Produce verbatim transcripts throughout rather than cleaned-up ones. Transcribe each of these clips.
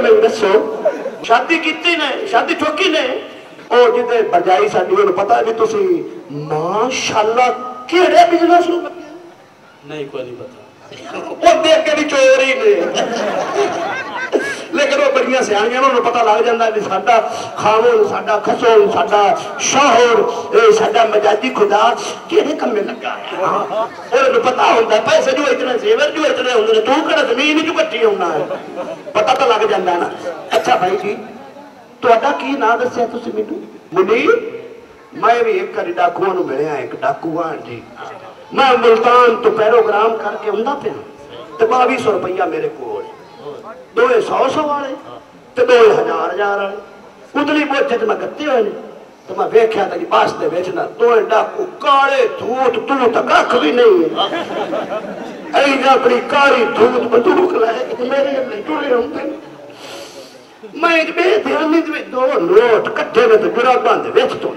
मैं दसो शादी की ने शादी ठोकी ने ओ जिदे बजाई साडी उन्हें पता भी तुसी माशाअल्लाह केड़े बिजनेस नु नहीं कोई नहीं पता वो देख के भी चोर ही ने लेकिन वो बड़िया सियाणियां उन्होंने पता लग जाता है साडा खावन साडा खसोन साडा शाहर साडा मजाजी खुदा किहड़े कम्मे लगा है उन्हें पता होता है पैसे जो इतने जेवर जो इतने होंगे तू किहड़ा जमीन चू कट्टी होना है पता तो लग जाता है ना। अच्छा भाई जी तुहाडा की नाम दस्सिया तुसीं मैनूं? मुनीर। मैं भी एक बार डाकुआं नूं मिलिया एक डाकू हाँ जी मैं मुल्तान तो पैरोग्राम करके आउंदा पिया ते बावी सौ रुपया मेरे कोल दोए सौ सौ वाले ते दोए हजार हजार वाले उतली बोझे च मैं गत्ते हुए तो मैं वेख्या तेरी बस दे विच ना दोए डाकू काले धूत तू तो कख भी नहीं है ऐ अपनी काली धूत बंदूक लै मेरे अल्ले टुरे होंदे मैं बेध्यानी दे दो नोट कट्ठे ने ते जुराबां दे विच तो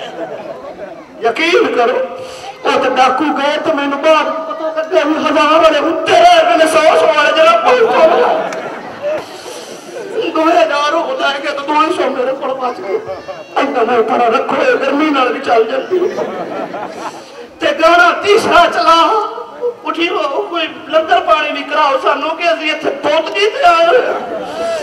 यकीन करो वो तो डाकू गए तो मैंने बाद पता लगे हजार वाले उत्ते मैंने सौ सौ वाले जरा पहुंच दो हजार होता है तो दो सौ मेरे को बच गए अंदर मैं पड़ा रखो गर्मी नाल भी चल जाती ते गाना तीसरा चला उठी कोई लंगर पानी भी कराओ सानू कि असि इत्थे पहुंच गए ते आए